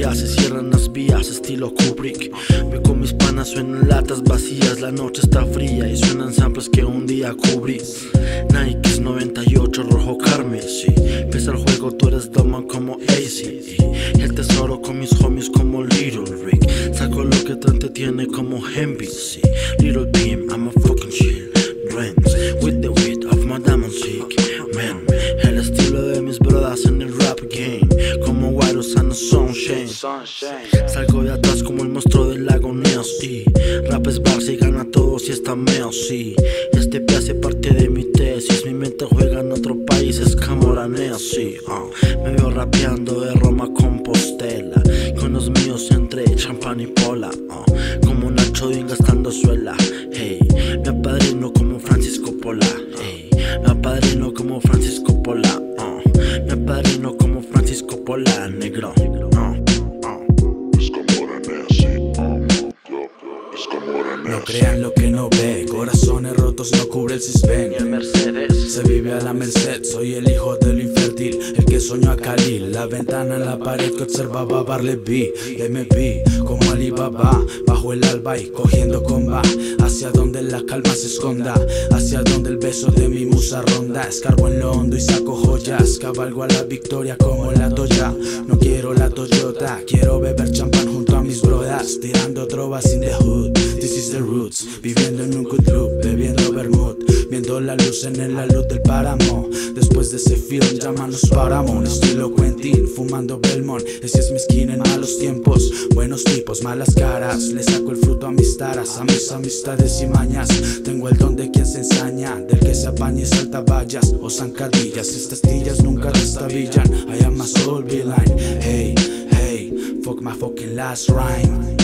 días se cierran las vías, estilo Kubrick. Voy con mis panas, suenan latas vacías. La noche está fría y suenan samples que un día cubrí. Nike's 98, rojo carmesí. Empieza el juego, tú eres Doma como AC. El tesoro con mis homies como Little Rick. Saco lo que te entretiene como NBC. Little Beam, I'm a fucking chill. Rents with the weight of my diamond chick. Man, el estilo de mis brothers en el rap game. Como Wirus and the Sunshine. Salgo de atrás como el monstruo del lago Neos. Y rap es barça y gana todos y está meo, sí. Este pie hace parte de mi tesis. Mi mente juega en otro país, es camoraneo, sí. Me veo rapeando de Roma a Compostela, con los míos entre champán y pola. Como Nacho Dean gastando suela. Hey, me apadrino como Francisco Pola. Hey, me apadrino como Francisco Pola. Me apadrino como Francisco Pola, negro. No crean lo que no ve, corazones rotos no cubre el cisben. Y el Mercedes se vive a la merced, soy el hijo de lo infértil, el que soñó a Khalil. La ventana en la pared que observaba Barleby. Me vi como Alibaba, bajo el alba y cogiendo comba. Hacia donde la calma se esconda, hacia donde el beso de mi musa ronda. Escarbo en lo hondo y saco joyas, cabalgo a la victoria como la Toya. No quiero la Toyota, quiero beber champán junto a mis brodas, tirando trovas in the hood. This is the roots, viviendo en un good loop, bebiendo vermouth, viendo la luz en la luz del páramo. Después de ese film llaman los Paramount, estilo Quentin, fumando Belmont. Ese es mi skin en malos tiempos, buenos tipos, malas caras. Le saco el fruto a mis taras, a mis amistades y mañas. Tengo el don de quien se ensaña, del que se apaña y salta vallas o zancadillas. Estas tillas nunca destabillan, I am my soul beeline. Hey, hey, fuck my fucking last rhyme.